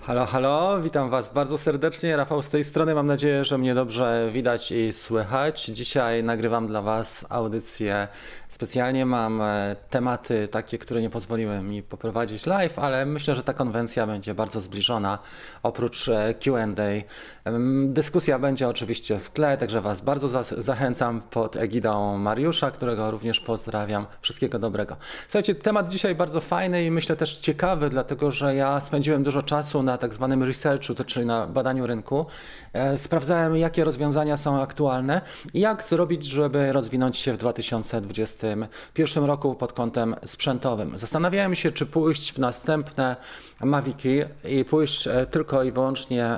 Halo, halo, witam Was bardzo serdecznie. Rafał z tej strony. Mam nadzieję, że mnie dobrze widać i słychać. Dzisiaj nagrywam dla Was audycję. Specjalnie mam tematy takie, które nie pozwoliły mi poprowadzić live, ale myślę, że ta konwencja będzie bardzo zbliżona. Oprócz Q&A. Dyskusja będzie oczywiście w tle, także Was bardzo zachęcam pod egidą Mariusza, którego również pozdrawiam. Wszystkiego dobrego. Słuchajcie, temat dzisiaj bardzo fajny i myślę też ciekawy, dlatego że ja spędziłem dużo czasu na tak zwanym researchu, czyli na badaniu rynku. Sprawdzałem, jakie rozwiązania są aktualne i jak zrobić, żeby rozwinąć się w 2021 roku pod kątem sprzętowym. Zastanawiałem się, czy pójść w następne Maviki i pójść tylko i wyłącznie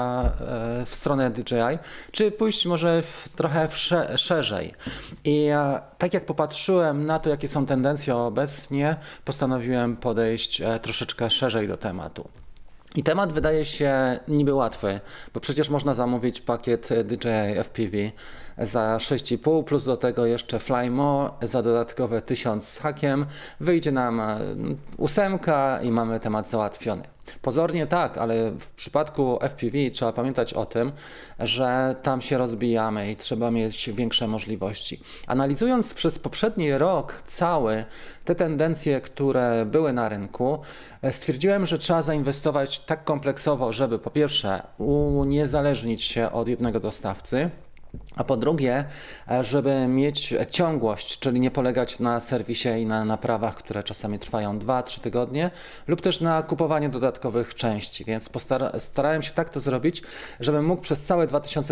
w stronę DJI, czy pójść może trochę szerzej. I tak jak popatrzyłem na to, jakie są tendencje obecnie, postanowiłem podejść troszeczkę szerzej do tematu. I temat wydaje się niby łatwy, bo przecież można zamówić pakiet DJI FPV za 6,5 plus do tego jeszcze Flymo za dodatkowe 1000 z hakiem. Wyjdzie nam 8 i mamy temat załatwiony. Pozornie tak, ale w przypadku FPV trzeba pamiętać o tym, że tam się rozbijamy i trzeba mieć większe możliwości. Analizując przez poprzedni rok cały te tendencje, które były na rynku, stwierdziłem, że trzeba zainwestować tak kompleksowo, żeby po pierwsze uniezależnić się od jednego dostawcy, a po drugie, żeby mieć ciągłość, czyli nie polegać na serwisie i na naprawach, które czasami trwają 2-3 tygodnie, lub też na kupowaniu dodatkowych części. Więc starałem się tak to zrobić, żebym mógł przez cały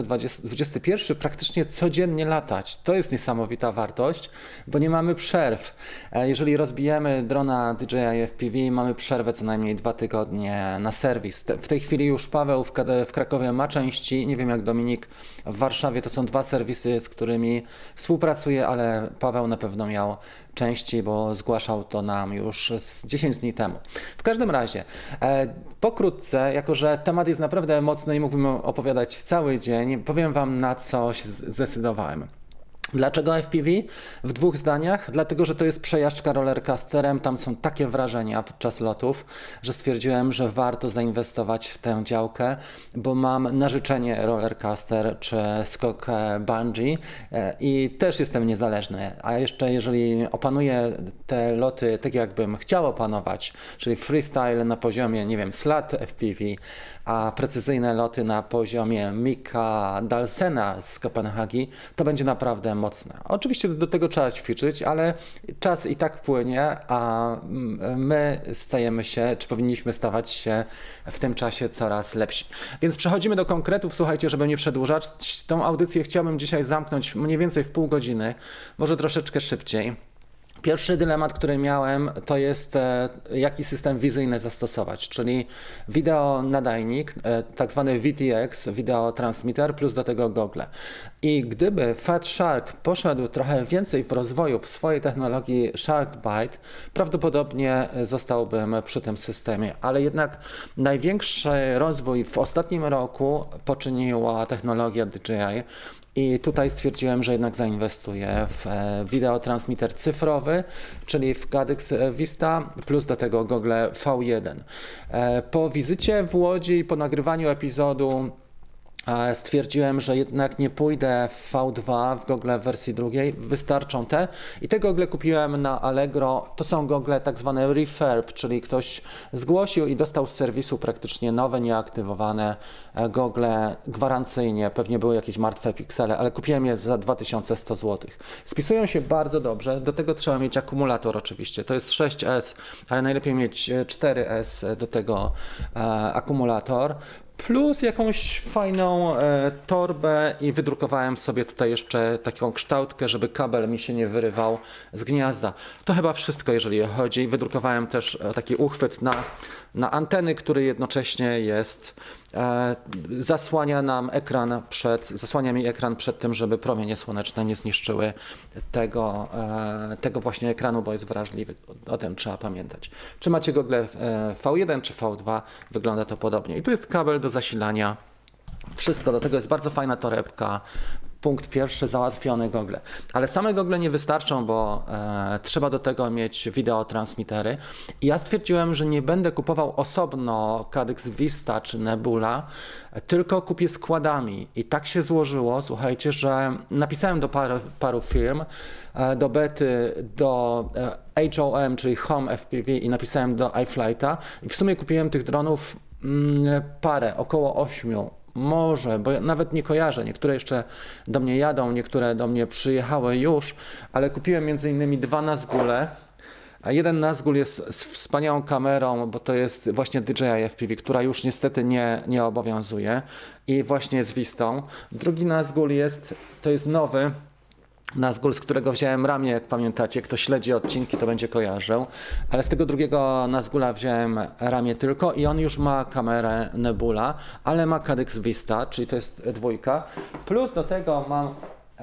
2021 praktycznie codziennie latać. To jest niesamowita wartość, bo nie mamy przerw. Jeżeli rozbijemy drona DJI FPV, mamy przerwę co najmniej 2 tygodnie na serwis. W tej chwili już Paweł w Krakowie ma części, nie wiem jak Dominik w Warszawie, to są 2 serwisy, z którymi współpracuję, ale Paweł na pewno miał części, bo zgłaszał to nam już z 10 dni temu. W każdym razie, pokrótce, jako że temat jest naprawdę mocny i mógłbym opowiadać cały dzień, powiem Wam, na co się zdecydowałem. Dlaczego FPV? W 2 zdaniach. Dlatego, że to jest przejażdżka rollercoasterem, tam są takie wrażenia podczas lotów, że stwierdziłem, że warto zainwestować w tę działkę, bo mam na życzenie rollercoaster czy skok bungee i też jestem niezależny. A jeszcze jeżeli opanuję te loty tak jakbym chciał opanować, czyli freestyle na poziomie, nie wiem, slat FPV, a precyzyjne loty na poziomie Mika Dalsena z Kopenhagi, to będzie naprawdę mocne. Oczywiście do tego trzeba ćwiczyć, ale czas i tak płynie, a my stajemy się, czy powinniśmy stawać się w tym czasie coraz lepsi. Więc przechodzimy do konkretów. Słuchajcie, żeby nie przedłużać, tą audycję chciałbym dzisiaj zamknąć mniej więcej w pół godziny, może troszeczkę szybciej. Pierwszy dylemat, który miałem, to jest jaki system wizyjny zastosować, czyli wideo nadajnik, tak zwany VTX, video transmitter, plus do tego gogle. I gdyby Fat Shark poszedł trochę więcej w rozwoju w swojej technologii SharkBite, prawdopodobnie zostałbym przy tym systemie, ale jednak największy rozwój w ostatnim roku poczyniła technologia DJI. I tutaj stwierdziłem, że jednak zainwestuję w wideotransmitter cyfrowy, czyli w Caddx Vista, plus do tego gogle V1. Po wizycie w Łodzi i po nagrywaniu epizodu stwierdziłem, że jednak nie pójdę w V2, w gogle w wersji drugiej, wystarczą te. I te gogle kupiłem na Allegro. To są gogle tak zwane refurb, czyli ktoś zgłosił i dostał z serwisu praktycznie nowe, nieaktywowane gogle gwarancyjnie. Pewnie były jakieś martwe piksele, ale kupiłem je za 2100 zł. Spisują się bardzo dobrze. Do tego trzeba mieć akumulator oczywiście. To jest 6S, ale najlepiej mieć 4S do tego akumulator. Plus jakąś fajną torbę i wydrukowałem sobie tutaj jeszcze taką kształtkę, żeby kabel mi się nie wyrywał z gniazda. To chyba wszystko, jeżeli chodzi. Wydrukowałem też taki uchwyt na anteny, który jednocześnie jest zasłania mi ekran przed tym, żeby promienie słoneczne nie zniszczyły tego właśnie ekranu, bo jest wrażliwy. O tym trzeba pamiętać. Czy macie gogle V1 czy V2, wygląda to podobnie. I tu jest kabel do zasilania. Wszystko, do tego jest bardzo fajna torebka. punkt pierwszy załatwiony gogle. Ale same gogle nie wystarczą, bo trzeba do tego mieć wideotransmitery. I ja stwierdziłem, że nie będę kupował osobno Caddx Vista czy Nebula, tylko kupię składami. I tak się złożyło, słuchajcie, że napisałem do paru firm, do Bety, do HOM, czyli Home FPV i napisałem do iFlighta i w sumie kupiłem tych dronów parę, około 8. Może, bo ja nawet nie kojarzę. Niektóre jeszcze do mnie jadą, niektóre do mnie przyjechały już, ale kupiłem między innymi 2 Nazgule. A jeden Nazgul jest z wspaniałą kamerą, bo to jest właśnie DJI FPV, która już niestety nie obowiązuje i właśnie z Vistą. Drugi Nazgul to jest nowy Nazgul, z którego wziąłem ramię, jak pamiętacie, kto śledzi odcinki, to będzie kojarzył, ale z tego drugiego Nazgula wziąłem ramię tylko i on już ma kamerę Nebula, ale ma Caddx Vista, czyli to jest 2, plus do tego mam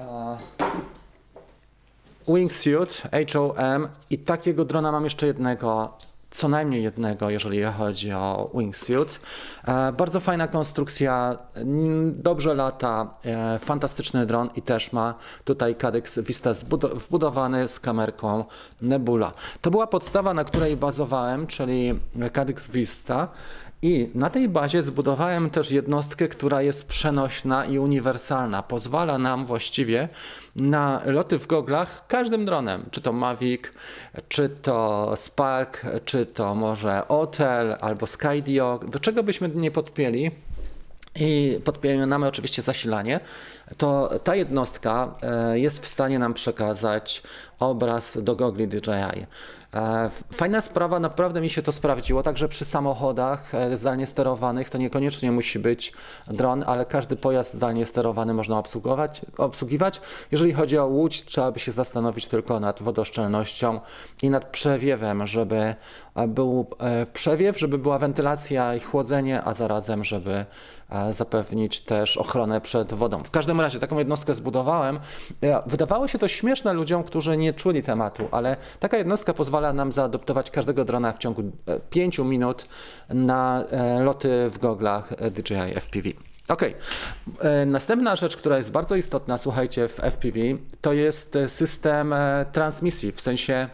Wingsuit HOM i takiego drona mam jeszcze jednego, co najmniej jednego, jeżeli chodzi o Wingsuit. Bardzo fajna konstrukcja, dobrze lata, fantastyczny dron i też ma tutaj Caddx Vista wbudowany z kamerką Nebula. To była podstawa, na której bazowałem, czyli Caddx Vista. I na tej bazie zbudowałem też jednostkę, która jest przenośna i uniwersalna. Pozwala nam właściwie na loty w goglach każdym dronem. Czy to Mavic, czy to Spark, czy to może Otel albo Skydio. Do czego byśmy nie podpięli i podpinamy oczywiście zasilanie, to ta jednostka jest w stanie nam przekazać obraz do gogli DJI. Fajna sprawa, naprawdę mi się to sprawdziło, także przy samochodach zdalnie sterowanych to niekoniecznie musi być dron, ale każdy pojazd zdalnie sterowany można obsługiwać. Jeżeli chodzi o łódź, trzeba by się zastanowić tylko nad wodoszczelnością i nad przewiewem, żeby był przewiew, żeby była wentylacja i chłodzenie, a zarazem, żeby zapewnić też ochronę przed wodą. W każdym razie taką jednostkę zbudowałem. Wydawało się to śmieszne ludziom, którzy nie czuli tematu, ale taka jednostka pozwala nam zaadoptować każdego drona w ciągu 5 minut na loty w goglach DJI FPV. Ok, następna rzecz, która jest bardzo istotna, słuchajcie, w FPV, to jest system transmisji, w sensie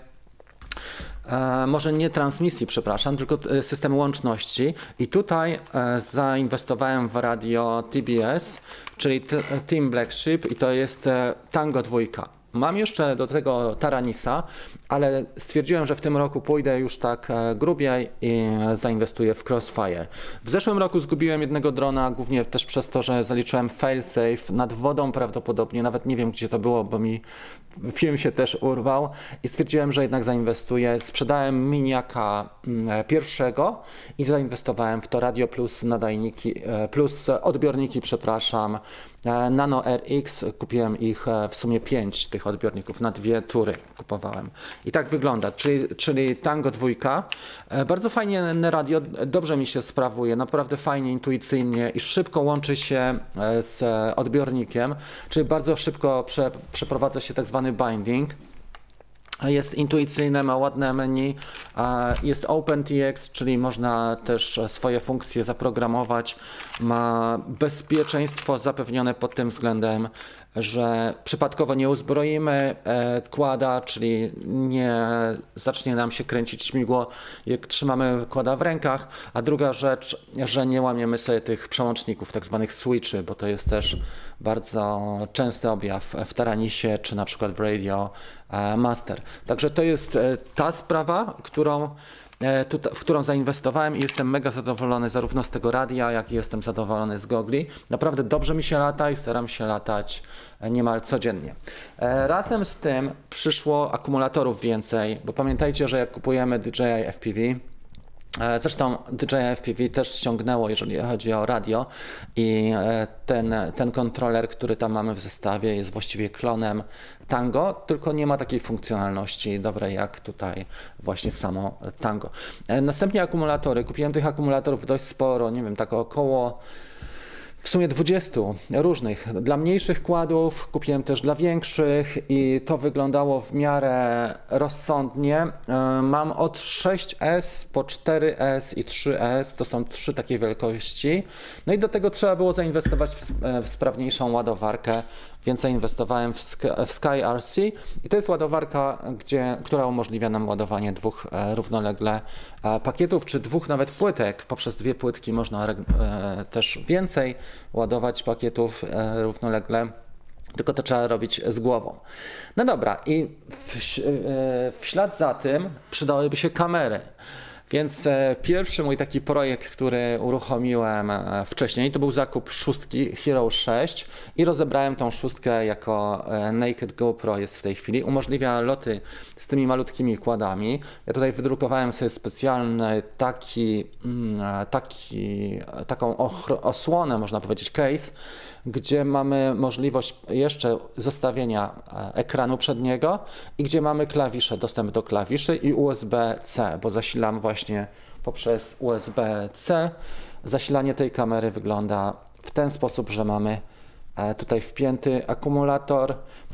może nie transmisji, przepraszam, tylko system łączności i tutaj zainwestowałem w radio TBS, czyli Team Black Sheep i to jest Tango 2. Mam jeszcze do tego Taranisa, ale stwierdziłem, że w tym roku pójdę już tak grubiej i zainwestuję w Crossfire. W zeszłym roku zgubiłem jednego drona, głównie też przez to, że zaliczyłem failsafe nad wodą prawdopodobnie, nawet nie wiem gdzie to było, bo mi film się też urwał i stwierdziłem, że jednak zainwestuję. Sprzedałem miniaka pierwszego i zainwestowałem w to radio plus nadajniki, plus odbiorniki, przepraszam, Nano RX. Kupiłem ich w sumie 5 tych odbiorników, na 2 tury kupowałem. I tak wygląda, czyli Tango 2. Bardzo fajnie radio, dobrze mi się sprawuje, naprawdę fajnie, intuicyjnie i szybko łączy się z odbiornikiem, czyli bardzo szybko przeprowadza się tak zwany binding. Jest intuicyjne, ma ładne menu, jest OpenTX, czyli można też swoje funkcje zaprogramować, ma bezpieczeństwo zapewnione pod tym względem, że przypadkowo nie uzbroimy kłada, czyli nie zacznie nam się kręcić śmigło, jak trzymamy kłada w rękach, a druga rzecz, że nie łamiemy sobie tych przełączników, tak zwanych switchy, bo to jest też bardzo częsty objaw w Taranisie, czy na przykład w Radio Master. Także to jest ta sprawa, w którą zainwestowałem i jestem mega zadowolony zarówno z tego radia, jak i jestem zadowolony z gogli. Naprawdę dobrze mi się lata i staram się latać niemal codziennie. Razem z tym przyszło akumulatorów więcej, bo pamiętajcie, że jak kupujemy DJI FPV, zresztą DJI FPV też ściągnęło, jeżeli chodzi o radio i ten kontroler, który tam mamy w zestawie, jest właściwie klonem Tango, tylko nie ma takiej funkcjonalności dobrej jak tutaj właśnie samo Tango. Następnie akumulatory. Kupiłem tych akumulatorów dość sporo, nie wiem, tak około w sumie 20 różnych. Dla mniejszych kładów, kupiłem też dla większych i to wyglądało w miarę rozsądnie. Mam od 6S po 4S i 3S, to są 3 takie wielkości. No i do tego trzeba było zainwestować w sprawniejszą ładowarkę, więc zainwestowałem w SkyRC i to jest ładowarka, która umożliwia nam ładowanie 2 równolegle pakietów, czy 2 nawet płytek. Poprzez 2 płytki można też więcej ładować pakietów równolegle, tylko to trzeba robić z głową. No dobra, i w ślad za tym przydałyby się kamery. Więc pierwszy mój taki projekt, który uruchomiłem wcześniej, to był zakup szóstki Hero 6 i rozebrałem tą szóstkę jako Naked GoPro jest w tej chwili. Umożliwia loty z tymi malutkimi kładami. Ja tutaj wydrukowałem sobie specjalny taką osłonę, można powiedzieć case, gdzie mamy możliwość jeszcze zostawienia ekranu przedniego i gdzie mamy klawisze, dostęp do klawiszy i USB-C, bo zasilam właśnie poprzez USB-C. Zasilanie tej kamery wygląda w ten sposób, że mamy tutaj wpięty akumulator.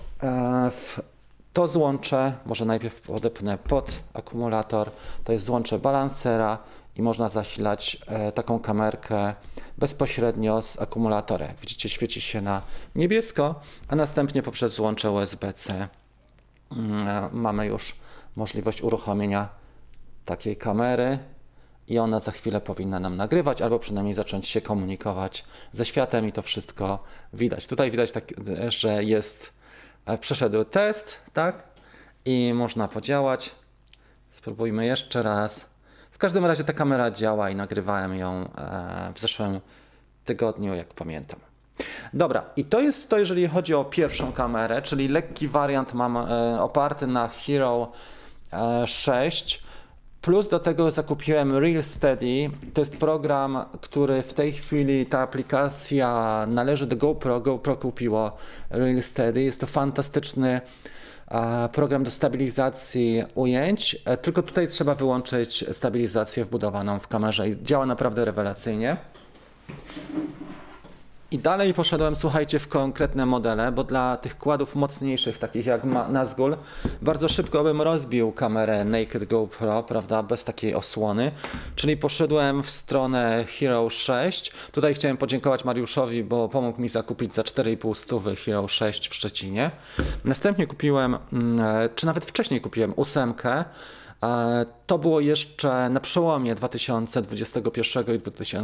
To złącze, może najpierw podepnę pod akumulator, to jest złącze balansera i można zasilać taką kamerkę bezpośrednio z akumulatora. Jak widzicie, świeci się na niebiesko, a następnie poprzez złącze USB-C mamy już możliwość uruchomienia takiej kamery i ona za chwilę powinna nam nagrywać, albo przynajmniej zacząć się komunikować ze światem i to wszystko widać. Tutaj widać, że przeszedł test, tak? I można podziałać. Spróbujmy jeszcze raz. W każdym razie ta kamera działa i nagrywałem ją w zeszłym tygodniu, jak pamiętam. Dobra, i to jest to, jeżeli chodzi o pierwszą kamerę, czyli lekki wariant mam oparty na Hero 6. Plus do tego zakupiłem RealSteady. To jest program, który w tej chwili, ta aplikacja należy do GoPro. GoPro kupiło RealSteady. Jest to fantastyczny program do stabilizacji ujęć, tylko tutaj trzeba wyłączyć stabilizację wbudowaną w kamerze i działa naprawdę rewelacyjnie. I dalej poszedłem, słuchajcie, w konkretne modele, bo dla tych kładów mocniejszych, takich jak Nazgul, bardzo szybko bym rozbił kamerę Naked GoPro, prawda, bez takiej osłony. Czyli poszedłem w stronę Hero 6. Tutaj chciałem podziękować Mariuszowi, bo pomógł mi zakupić za 4,5 stówy Hero 6 w Szczecinie. Następnie kupiłem, czy nawet wcześniej kupiłem 8. To było jeszcze na przełomie 2021 i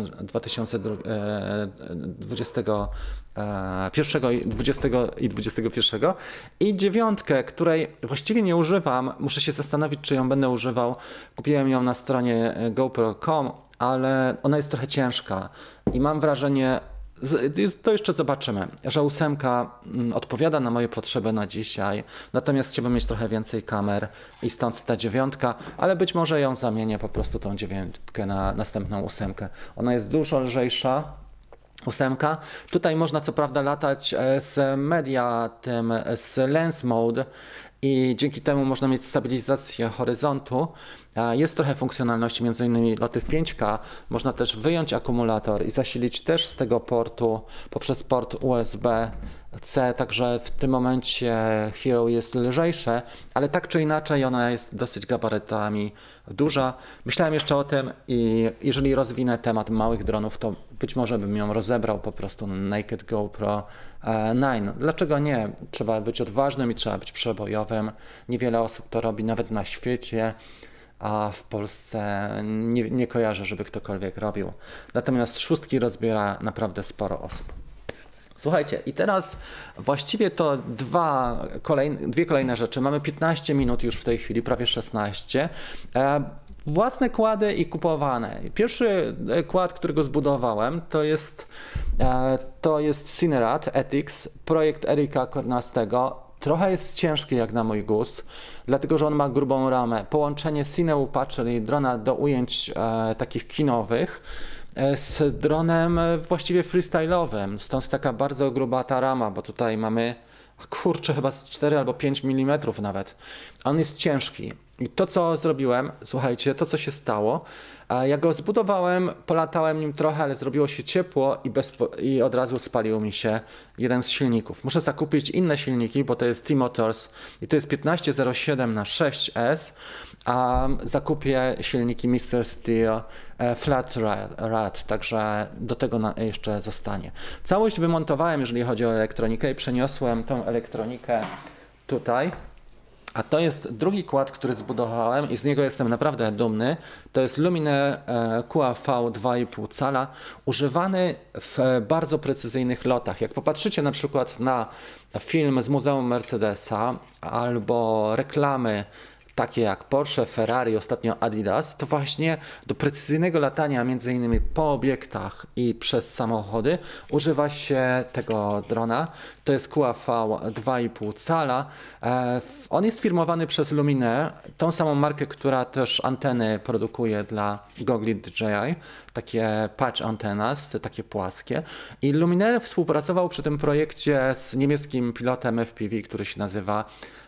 2021 i 9, której właściwie nie używam, muszę się zastanowić, czy ją będę używał. Kupiłem ją na stronie gopro.com, ale ona jest trochę ciężka i mam wrażenie, to jeszcze zobaczymy, że 8 odpowiada na moje potrzeby na dzisiaj, natomiast chciałbym mieć trochę więcej kamer i stąd ta 9, ale być może ją zamienię po prostu tą 9 na następną 8. Ona jest dużo lżejsza. 8. Tutaj można co prawda latać z media, z lens mode i dzięki temu można mieć stabilizację horyzontu. Jest trochę funkcjonalności, m.in. loty w 5K. Można też wyjąć akumulator i zasilić też z tego portu poprzez port USB-C, także w tym momencie Hero jest lżejsze, ale tak czy inaczej ona jest dosyć gabarytami duża. Myślałem jeszcze o tym i jeżeli rozwinę temat małych dronów, to być może bym ją rozebrał po prostu na Naked GoPro 9. Dlaczego nie? Trzeba być odważnym i trzeba być przebojowym. Niewiele osób to robi nawet na świecie, a w Polsce nie kojarzę, żeby ktokolwiek robił. Natomiast szóstki rozbiera naprawdę sporo osób. Słuchajcie, i teraz właściwie to dwie kolejne rzeczy. Mamy 15 minut już w tej chwili, prawie 16. Własne kłady i kupowane. Pierwszy kład, którego zbudowałem, to jest Cinerat Ethics, projekt Erika Kornastego. Trochę jest ciężki jak na mój gust, dlatego że on ma grubą ramę. Połączenie Cineupa, czyli drona do ujęć takich kinowych, z dronem właściwie freestyle'owym. Stąd taka bardzo gruba ta rama, bo tutaj mamy, kurczę, chyba z 4 albo 5 mm nawet. On jest ciężki. I to, co zrobiłem, słuchajcie, to, co się stało, ja go zbudowałem, polatałem nim trochę, ale zrobiło się ciepło i od razu spalił mi się jeden z silników. Muszę zakupić inne silniki, bo to jest T-Motors i to jest 1507 na 6S, a zakupię silniki Mr. Steel Flat Rad, także do tego jeszcze zostanie. Całość wymontowałem, jeżeli chodzi o elektronikę i przeniosłem tą elektronikę tutaj. A to jest drugi kład, który zbudowałem i z niego jestem naprawdę dumny. To jest Luminaire QAV 2,5 cala, używany w bardzo precyzyjnych lotach. Jak popatrzycie na przykład na film z Muzeum Mercedesa albo reklamy takie jak Porsche, Ferrari, ostatnio Adidas, to właśnie do precyzyjnego latania między innymi po obiektach i przez samochody używa się tego drona. To jest QAV 2,5 cala. On jest firmowany przez Luminaire, tą samą markę, która też anteny produkuje dla gogli DJI, takie patch antennas, takie płaskie. I Luminaire współpracował przy tym projekcie z niemieckim pilotem FPV, który się nazywa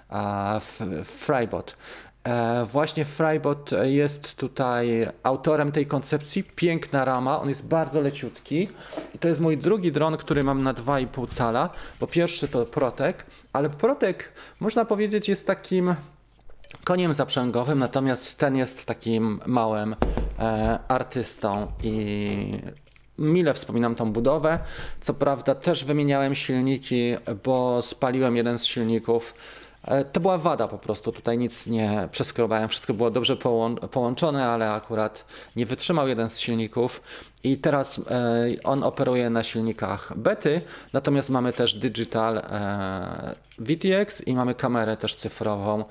Freibot. Właśnie Freibot jest tutaj autorem tej koncepcji. Piękna rama, on jest bardzo leciutki i to jest mój drugi dron, który mam na 2,5 cala, bo pierwszy to Protek, ale Protek można powiedzieć jest takim koniem zaprzęgowym, natomiast ten jest takim małym artystą i mile wspominam tą budowę. Co prawda też wymieniałem silniki, bo spaliłem jeden z silników. To była wada po prostu, tutaj nic nie przeskrobałem, wszystko było dobrze połączone, ale akurat nie wytrzymał jeden z silników i teraz on operuje na silnikach bety, natomiast mamy też digital VTX i mamy kamerę też cyfrową,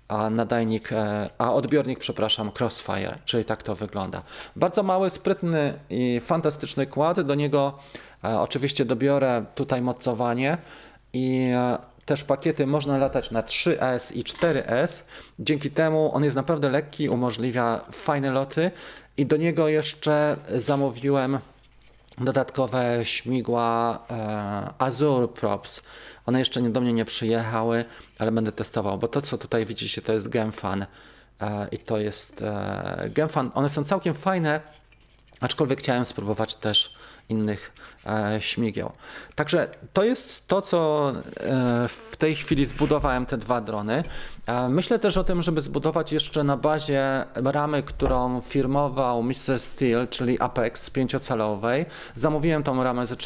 odbiornik, przepraszam, Crossfire, czyli tak to wygląda. Bardzo mały, sprytny i fantastyczny kład, do niego oczywiście dobiorę tutaj mocowanie i też pakiety można latać na 3S i 4S. Dzięki temu on jest naprawdę lekki, umożliwia fajne loty i do niego jeszcze zamówiłem dodatkowe śmigła Azure Props. One jeszcze do mnie nie przyjechały, ale będę testował, bo to, co tutaj widzicie, to jest Gemfan i to jest Gemfan. One są całkiem fajne, aczkolwiek chciałem spróbować też innych śmigieł. Także to jest to, co w tej chwili zbudowałem, te dwa drony. Myślę też o tym, żeby zbudować jeszcze na bazie ramy, którą firmował Mr. Steel, czyli Apex 5-calowej. Zamówiłem tą ramę za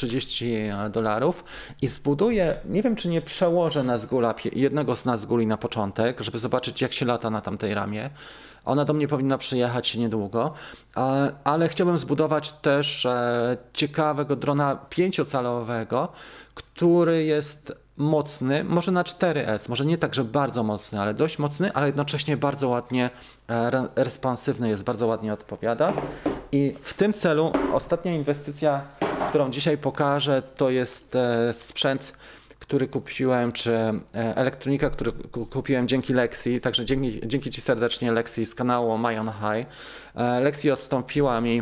$30 i zbuduję, nie wiem czy nie przełożę Nazgula, jednego z Nazguli na początek, żeby zobaczyć jak się lata na tamtej ramie. Ona do mnie powinna przyjechać niedługo, ale chciałbym zbudować też ciekawego drona 5-calowego, który jest mocny, może na 4S, może nie tak, że bardzo mocny, ale dość mocny, ale jednocześnie bardzo ładnie responsywny jest, bardzo ładnie odpowiada. I w tym celu ostatnia inwestycja, którą dzisiaj pokażę, to jest sprzęt, który kupiłem, czy elektronika, który kupiłem dzięki Lexi, także dzięki Ci serdecznie Lexi z kanału My On High. Lexi odstąpiła mi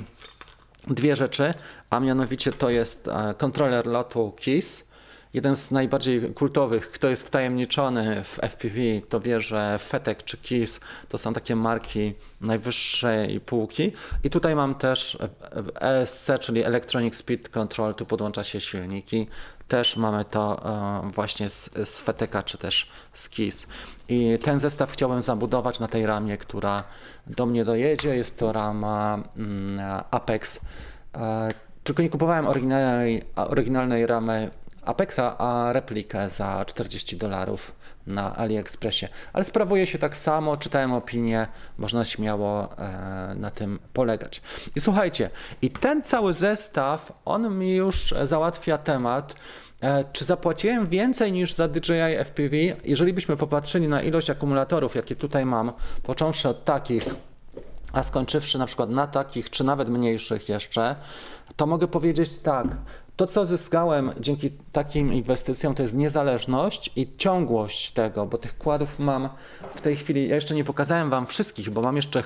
dwie rzeczy, a mianowicie to jest kontroler lotu KISS, jeden z najbardziej kultowych. Kto jest wtajemniczony w FPV, to wie, że FETEC czy KISS to są takie marki najwyższej półki. I tutaj mam też ESC, czyli Electronic Speed Control, tu podłącza się silniki. Też mamy to właśnie z FETECa czy też z KISS. I ten zestaw chciałbym zabudować na tej ramie, która do mnie dojedzie. Jest to rama Apex. Tylko nie kupowałem oryginalnej ramy Apexa, a replikę za $40 na AliExpressie. Ale sprawuje się tak samo, czytałem opinię, można śmiało na tym polegać. I słuchajcie, i ten cały zestaw, on mi już załatwia temat, czy zapłaciłem więcej niż za DJI FPV? Jeżeli byśmy popatrzyli na ilość akumulatorów, jakie tutaj mam, począwszy od takich, a skończywszy na przykład na takich, czy nawet mniejszych jeszcze, to mogę powiedzieć tak, to co zyskałem dzięki takim inwestycjom to jest niezależność i ciągłość tego, bo tych kładów mam w tej chwili, ja jeszcze nie pokazałem Wam wszystkich, bo mam jeszcze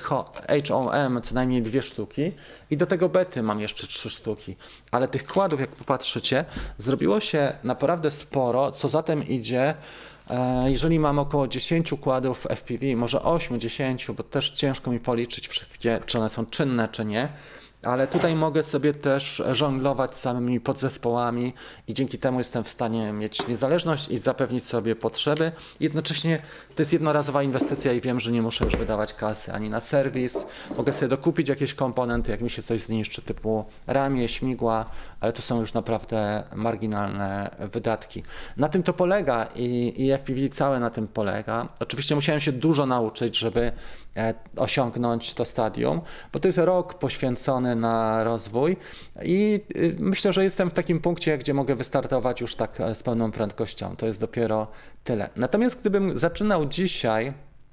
HOM co najmniej 2 sztuki i do tego bety mam jeszcze 3 sztuki, ale tych kładów jak popatrzycie zrobiło się naprawdę sporo, co za tym idzie Jeżeli mam około 10 kładów FPV, może 8-10, bo też ciężko mi policzyć wszystkie, czy one są czynne, czy nie. Ale tutaj mogę sobie też żonglować samymi podzespołami i dzięki temu jestem w stanie mieć niezależność i zapewnić sobie potrzeby. Jednocześnie to jest jednorazowa inwestycja i wiem, że nie muszę już wydawać kasy ani na serwis. Mogę sobie dokupić jakieś komponenty, jak mi się coś zniszczy, typu ramię, śmigła, ale to są już naprawdę marginalne wydatki. Na tym to polega i FPV całe na tym polega. Oczywiście musiałem się dużo nauczyć, żeby osiągnąć to stadium, bo to jest rok poświęcony na rozwój i myślę, że jestem w takim punkcie, gdzie mogę wystartować już tak z pełną prędkością. To jest dopiero tyle. Natomiast gdybym zaczynał dzisiaj,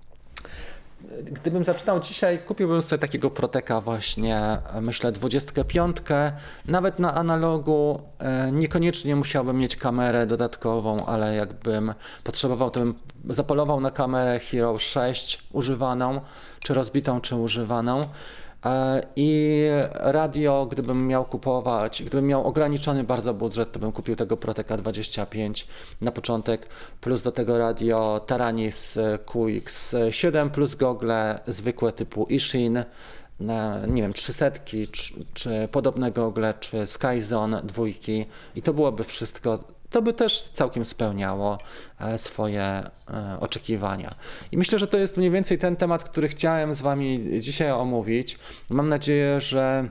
kupiłbym sobie takiego Proteka właśnie, myślę 25, nawet na analogu, niekoniecznie musiałbym mieć kamerę dodatkową, ale jakbym potrzebował, to bym zapolował na kamerę Hero 6 używaną, czy rozbitą, czy używaną. I radio, gdybym miał kupować, gdybym miał ograniczony bardzo budżet, to bym kupił tego Proteka 25 na początek, plus do tego radio Taranis QX7 plus gogle zwykłe typu Ishin, nie wiem, 300 czy podobne gogle, czy Skyzone 2 i to byłoby wszystko. To by też całkiem spełniało swoje oczekiwania. I myślę, że to jest mniej więcej ten temat, który chciałem z Wami dzisiaj omówić. Mam nadzieję, że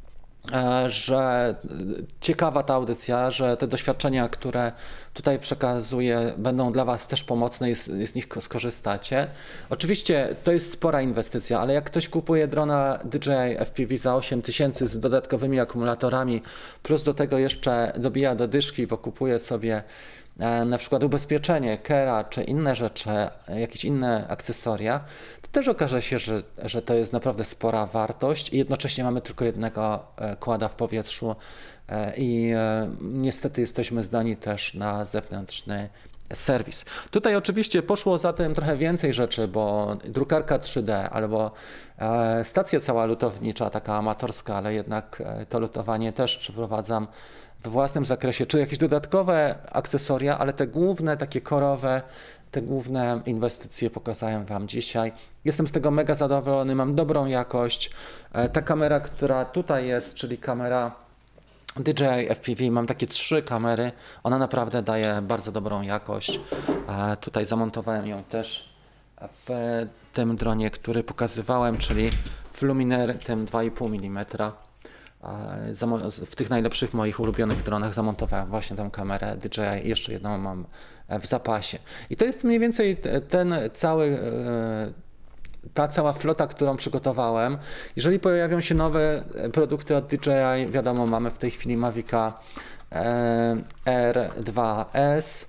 ciekawa ta audycja, że te doświadczenia, które tutaj przekazuję, będą dla Was też pomocne i z nich skorzystacie. Oczywiście to jest spora inwestycja, ale jak ktoś kupuje drona DJI FPV za 8000 z dodatkowymi akumulatorami, plus do tego jeszcze dobija do dyszki, bo kupuje sobie na przykład ubezpieczenie, Kera czy inne rzeczy, jakieś inne akcesoria, to też okaże się, że to jest naprawdę spora wartość i jednocześnie mamy tylko jednego kłada w powietrzu i niestety jesteśmy zdani też na zewnętrzny serwis. Tutaj oczywiście poszło za tym trochę więcej rzeczy, bo drukarka 3D albo stacja cała lutownicza, taka amatorska, ale jednak to lutowanie też przeprowadzam we własnym zakresie, czy jakieś dodatkowe akcesoria, ale te główne, takie korowe, te główne inwestycje pokazałem Wam dzisiaj. Jestem z tego mega zadowolony, mam dobrą jakość. Ta kamera, która tutaj jest, czyli kamera DJI FPV, mam takie 3 kamery, ona naprawdę daje bardzo dobrą jakość. Tutaj zamontowałem ją też w tym dronie, który pokazywałem, czyli w Luminar tym 2,5 mm. W tych najlepszych moich ulubionych dronach zamontowałem właśnie tę kamerę DJI, jeszcze jedną mam w zapasie. I to jest mniej więcej ta cała flota, którą przygotowałem. Jeżeli pojawią się nowe produkty od DJI, wiadomo, mamy w tej chwili Mavica R2S.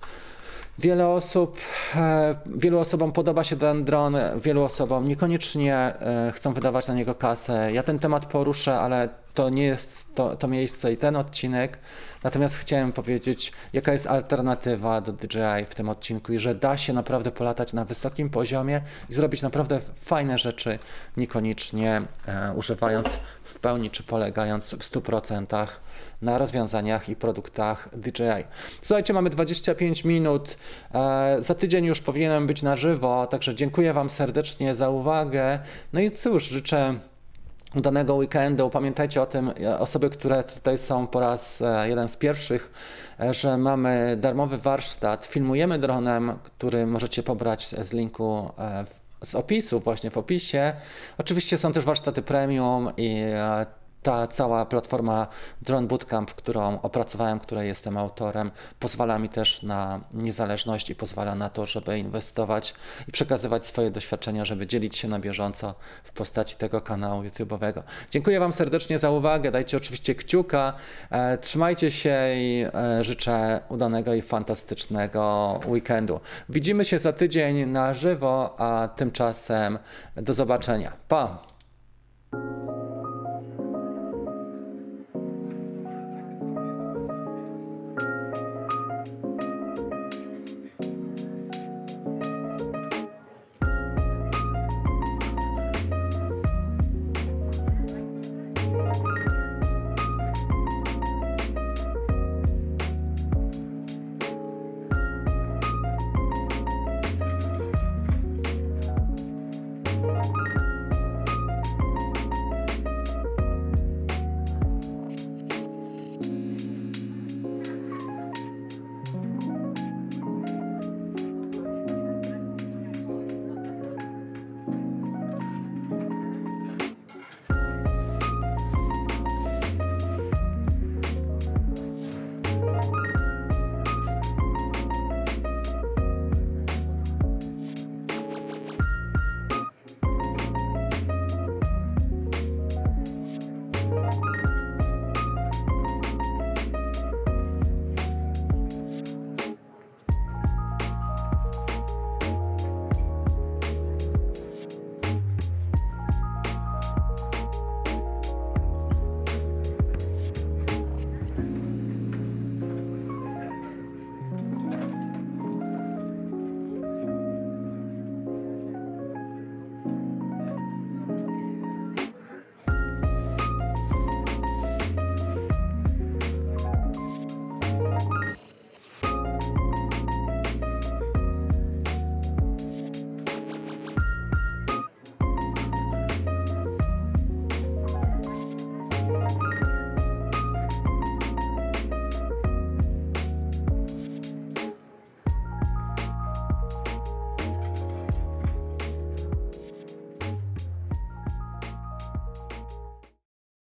Wielu osobom podoba się ten dron, wielu osobom niekoniecznie chcą wydawać na niego kasę. Ja ten temat poruszę, ale to nie jest to miejsce i ten odcinek. Natomiast chciałem powiedzieć, jaka jest alternatywa do DJI w tym odcinku i że da się naprawdę polatać na wysokim poziomie i zrobić naprawdę fajne rzeczy, niekoniecznie używając w pełni czy polegając w 100% na rozwiązaniach i produktach DJI. Słuchajcie, mamy 25 minut. Za tydzień już powinienem być na żywo, także dziękuję Wam serdecznie za uwagę. No i cóż, życzę udanego weekendu. Pamiętajcie o tym, osoby, które tutaj są po raz jeden z pierwszych, że mamy darmowy warsztat. Filmujemy dronem, który możecie pobrać z linku z opisu, właśnie w opisie. Oczywiście są też warsztaty premium i ta cała platforma Drone Bootcamp, którą opracowałem, której jestem autorem, pozwala mi też na niezależność i pozwala na to, żeby inwestować i przekazywać swoje doświadczenia, żeby dzielić się na bieżąco w postaci tego kanału YouTube'owego. Dziękuję Wam serdecznie za uwagę, dajcie oczywiście kciuka, trzymajcie się i życzę udanego i fantastycznego weekendu. Widzimy się za tydzień na żywo, a tymczasem do zobaczenia. Pa!